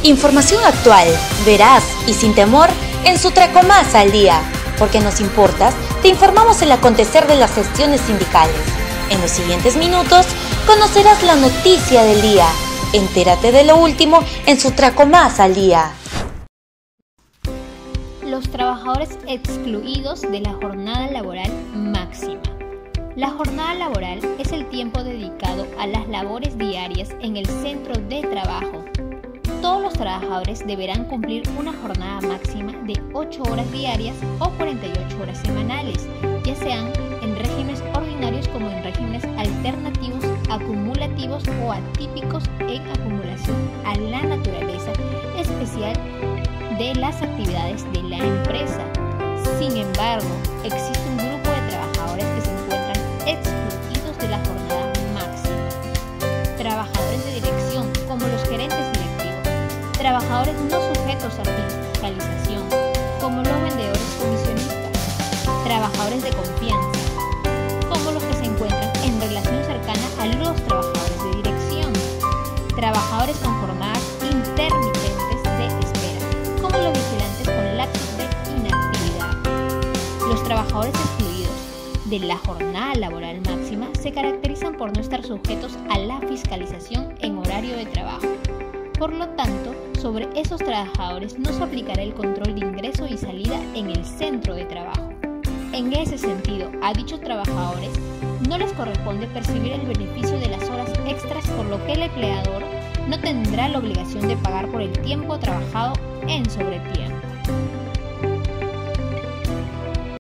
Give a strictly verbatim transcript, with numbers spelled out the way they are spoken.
Información actual, veraz y sin temor en Sutracomás al día. Porque nos importas, te informamos el acontecer de las gestiones sindicales. En los siguientes minutos conocerás la noticia del día. Entérate de lo último en Sutracomás al día. Los trabajadores excluidos de la jornada laboral máxima. La jornada laboral es el tiempo dedicado a las labores diarias en el centro de trabajo. Todos los trabajadores deberán cumplir una jornada máxima de ocho horas diarias o cuarenta y ocho horas semanales, ya sean en regímenes ordinarios como en regímenes alternativos, acumulativos o atípicos en acumulación a la naturaleza especial de las actividades de la empresa. Sin embargo, existe un grupo de trabajadores que se encuentran excluidos de la jornada máxima. Trabajadores de dirección, como los gerentes directivos. Trabajadores no sujetos a fiscalización, como los vendedores comisionistas. Trabajadores de confianza, como los que se encuentran en relación cercana a los trabajadores de dirección. Trabajadores con jornadas intermitentes de espera, como los vigilantes con lapsos de inactividad. Los trabajadores excluidos de la jornada laboral máxima se caracterizan por no estar sujetos a la fiscalización en horario de trabajo. Por lo tanto, sobre esos trabajadores no se aplicará el control de ingreso y salida en el centro de trabajo. En ese sentido, a dichos trabajadores no les corresponde percibir el beneficio de las horas extras, por lo que el empleador no tendrá la obligación de pagar por el tiempo trabajado en sobretiempo.